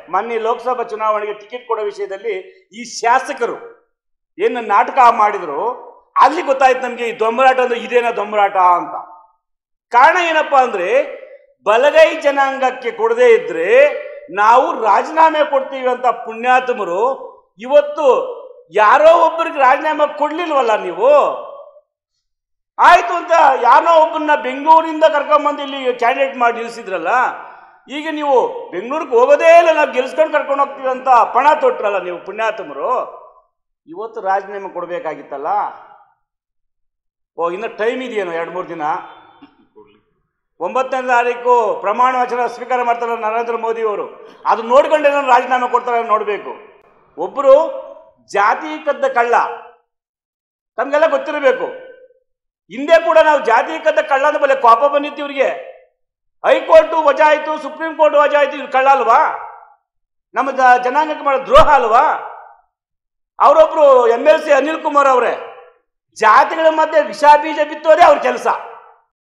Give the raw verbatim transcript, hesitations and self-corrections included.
ಮೊನ್ನೆ ಲೋಕಸಭಾ ಚುನಾವಣೆಗೆ ಟಿಕೆಟ್ ಕೊಡೋ ವಿಷಯದಲ್ಲಿ ಈ ಶಾಸಕರು ಏನು ನಾಟಕ ಮಾಡಿದ್ರು ಅಲ್ಲಿ ಗೊತ್ತಾಯ್ತು ನಮಗೆ ಈ ದೊಂಬರಾಟ ಅಂದ್ರೆ ಇದೇನ ದೊಂಬರಾಟ ಅಂತ. ಕಾರಣ ಏನಪ್ಪಾ ಅಂದ್ರೆ ಬಲಗೈ ಜನಾಂಗಕ್ಕೆ ಕೊಡದೇ ಇದ್ರೆ ನಾವು ರಾಜೀನಾಮೆ ಕೊಡ್ತೀವಿ ಅಂತ ಪುಣ್ಯಾತ್ಮರು ಇವತ್ತು ಯಾರೋ ಒಬ್ಬರಿಗೆ ರಾಜೀನಾಮೆ ಕೊಡ್ಲಿಲ್ವಲ್ಲ ನೀವು. ಆಯ್ತು ಅಂತ ಯಾರೋ ಒಬ್ಬರನ್ನ ಬೆಂಗಳೂರಿಂದ ಕರ್ಕೊಂಡ್ಬಂದು ಇಲ್ಲಿ ಕ್ಯಾಂಡಿಡೇಟ್ ಮಾಡಿ ನಿಲ್ಲಿಸಿದ್ರಲ್ಲ, ಈಗ ನೀವು ಬೆಂಗಳೂರಿಗೆ ಹೋಗೋದೇ ಇಲ್ಲ, ನಾವು ಗೆಲ್ಸ್ಕೊಂಡು ಕರ್ಕೊಂಡು ಹೋಗ್ತೀವಿ ಅಂತ ಪಣ ತೊಟ್ರಲ್ಲ ನೀವು ಪುಣ್ಯಾತ್ಮರು. ಇವತ್ತು ರಾಜೀನಾಮೆ ಕೊಡಬೇಕಾಗಿತ್ತಲ್ಲ. ಓ ಇನ್ನು ಟೈಮ್ ಇದೆಯೇನೋ ಎರಡು ಮೂರು ದಿನ. ಒಂಬತ್ತನೇ ತಾರೀಕು ಪ್ರಮಾಣ ವಚನ ಸ್ವೀಕಾರ ಮಾಡ್ತಾರಲ್ಲ ನರೇಂದ್ರ ಮೋದಿ ಅವರು, ಅದು ನೋಡ್ಕೊಂಡು ಏನೋ ರಾಜೀನಾಮೆ ಕೊಡ್ತಾರೆ ನೋಡಬೇಕು. ಒಬ್ಬರು ಜಾತಿ ಕದ್ದ ಕಳ್ಳ, ತಮಗೆಲ್ಲ ಗೊತ್ತಿರಬೇಕು. ಹಿಂದೆ ಕೂಡ ನಾವು ಜಾತಿ ಕದ್ದ ಕಳ್ಳ ಅಂದ ಬಲೆ ಕೋಪ ಬಂದಿತ್ತು ಇವರಿಗೆ. ಹೈಕೋರ್ಟು ವಜಾ ಆಯಿತು, ಸುಪ್ರೀಂ ಕೋರ್ಟ್ ವಜಾ ಆಯಿತು. ಇವ್ರು ಕಳ್ಳ ಅಲ್ವಾ? ನಮ್ಮ ಜನಾಂಗಕ್ಕೆ ಮಾಡೋ ದ್ರೋಹ ಅಲ್ವಾ? ಅವರೊಬ್ರು M L C Anil Kumar ಅವರೇ ಜಾತಿಗಳ ಮಧ್ಯೆ ವಿಷ ಬೀಜ ಬಿತ್ತೋದೇ ಅವ್ರ ಕೆಲಸ.